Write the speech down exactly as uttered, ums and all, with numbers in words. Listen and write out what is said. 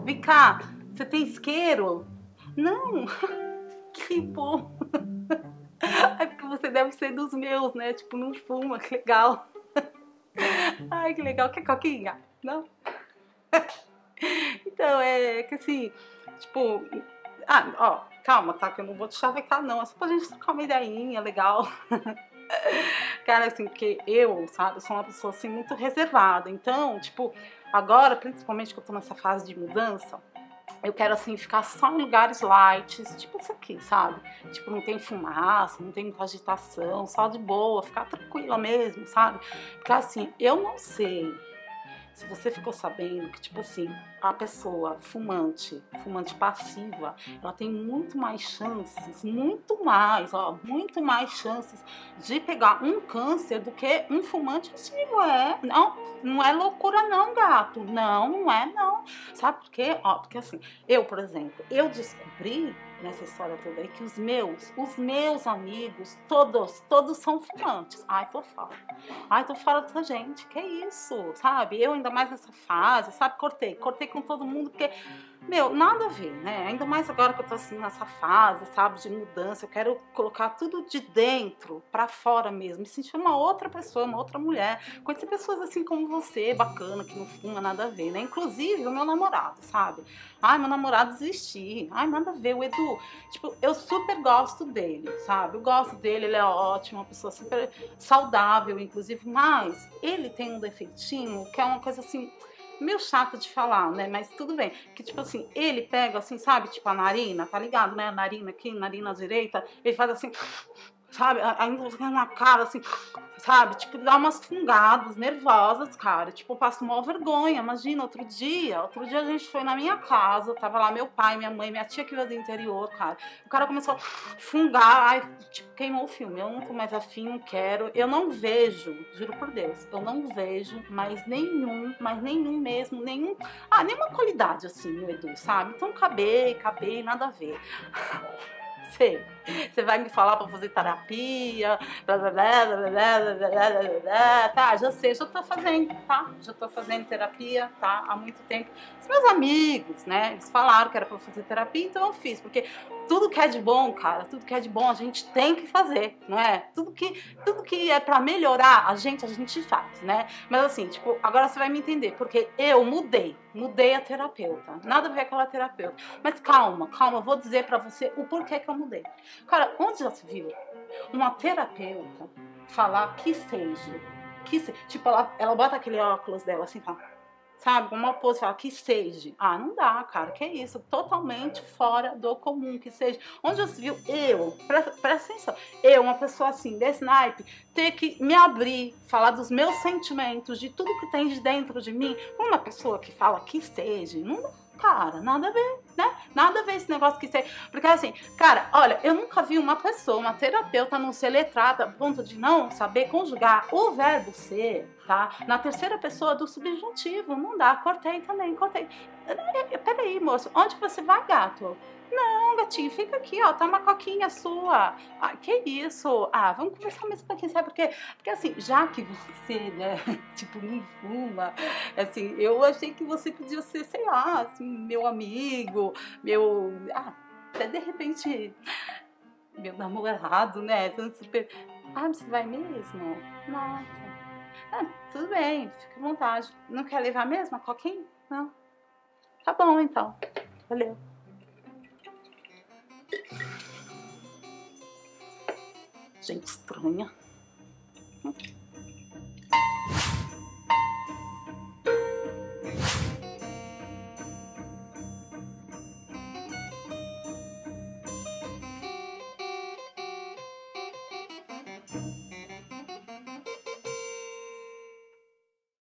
vem cá, você tem isqueiro? Não, que bom. É porque você deve ser dos meus, né? Tipo, não fuma, que legal. Ai, que legal. Quer coquinha? Não? Então, é que assim, tipo... Ah, ó, calma, tá? Que eu não vou te chavecar, não. É só pra gente trocar uma ideinha legal. Cara, assim, porque eu, sabe, sou uma pessoa, assim, muito reservada. Então, tipo, agora, principalmente que eu tô nessa fase de mudança, eu quero, assim, ficar só em lugares light, tipo isso aqui, sabe? Tipo, não tem fumaça, não tem muita agitação, só de boa, ficar tranquila mesmo, sabe? Porque, assim, eu não sei se você ficou sabendo que, tipo assim, a pessoa fumante, fumante passiva, ela tem muito mais chances, muito mais, ó, muito mais chances de pegar um câncer do que um fumante ativo, é. Não, não é loucura não, gato. Não, não é não. Sabe por quê? Ó, porque assim, eu, por exemplo, eu descobri nessa história toda aí que os meus, os meus amigos, todos, todos são fumantes. Ai, tô fora. Ai, tô fora dessa gente. Que isso, sabe? Eu ainda mais nessa fase, sabe? Cortei, cortei com todo mundo, porque, meu, nada a ver, né? Ainda mais agora que eu tô assim nessa fase, sabe? De mudança. Eu quero colocar tudo de dentro pra fora mesmo. Me sentir uma outra pessoa, uma outra mulher. Conhecer pessoas assim como você, bacana, que não fuma, nada a ver, né? Inclusive o meu namorado, sabe? Ai, meu namorado desistir. Ai, nada a ver. O Edu, tipo, eu super gosto dele, sabe? Eu gosto dele, ele é ótimo, uma pessoa super saudável, inclusive, mas ele tem um defeitinho que é uma coisa assim, meio chata de falar, né? Mas tudo bem. Que tipo assim, ele pega assim, sabe? Tipo a narina, tá ligado, né? A narina aqui, narina à direita, ele faz assim, sabe? Ainda na cara, assim, sabe? Tipo, dá umas fungadas nervosas, cara. Tipo, eu passo maior vergonha. Imagina, outro dia, outro dia a gente foi na minha casa, tava lá meu pai, minha mãe, minha tia que veio do interior, cara. O cara começou a fungar, ai, tipo, queimou o filme. Eu não tô mais afim, não quero. Eu não vejo, juro por Deus, eu não vejo mais nenhum, mais nenhum mesmo, nenhum. Ah, nenhuma qualidade assim, no Edu, sabe? Então acabei, acabei, nada a ver. Sei. Você vai me falar pra fazer terapia, blá, blá, blá, blá, blá, blá, blá, blá, blá. Tá, já sei, já tô fazendo, tá? Já tô fazendo terapia, tá? Há muito tempo. Os meus amigos, né, eles falaram que era pra fazer terapia, então eu fiz, porque tudo que é de bom, cara, tudo que é de bom a gente tem que fazer, não é? Tudo que, tudo que é pra melhorar a gente, a gente faz, né? Mas assim, tipo, agora você vai me entender, porque eu mudei, mudei a terapeuta, nada a ver com aquela terapeuta. Mas calma, calma, eu vou dizer pra você o porquê que eu mudei. Cara, onde já se viu uma terapeuta falar que seja, que se, tipo, ela, ela bota aquele óculos dela assim, fala, sabe, uma pose, fala que seja. Ah, não dá, cara, que isso, totalmente fora do comum, que seja. Onde já se viu eu, presta, presta atenção, eu, uma pessoa assim, desse naipe, ter que me abrir, falar dos meus sentimentos, de tudo que tem de dentro de mim, uma pessoa que fala que seja, não dá. Cara, nada a ver, né? Nada a ver esse negócio que você... Porque assim, cara, olha, eu nunca vi uma pessoa, uma terapeuta não ser letrada a ponto de não saber conjugar o verbo ser, tá? Na terceira pessoa do subjuntivo. Não dá, cortei também, cortei. Peraí, moço, onde você vai, gato? Não, gatinho, fica aqui, ó, tá uma coquinha sua. Ah, que isso? Ah, vamos conversar mais um pouquinho, sabe por quê? Porque assim, já que você, né, tipo, não fuma, assim, eu achei que você podia ser, sei lá, assim, meu amigo, meu... Ah, até de repente, meu namorado, né? Então, super... Ah, você vai mesmo? Nossa. Ah, tudo bem, fica à vontade. Não quer levar mesmo a coquinha? Não? Tá bom, então. Valeu. Gente estranha.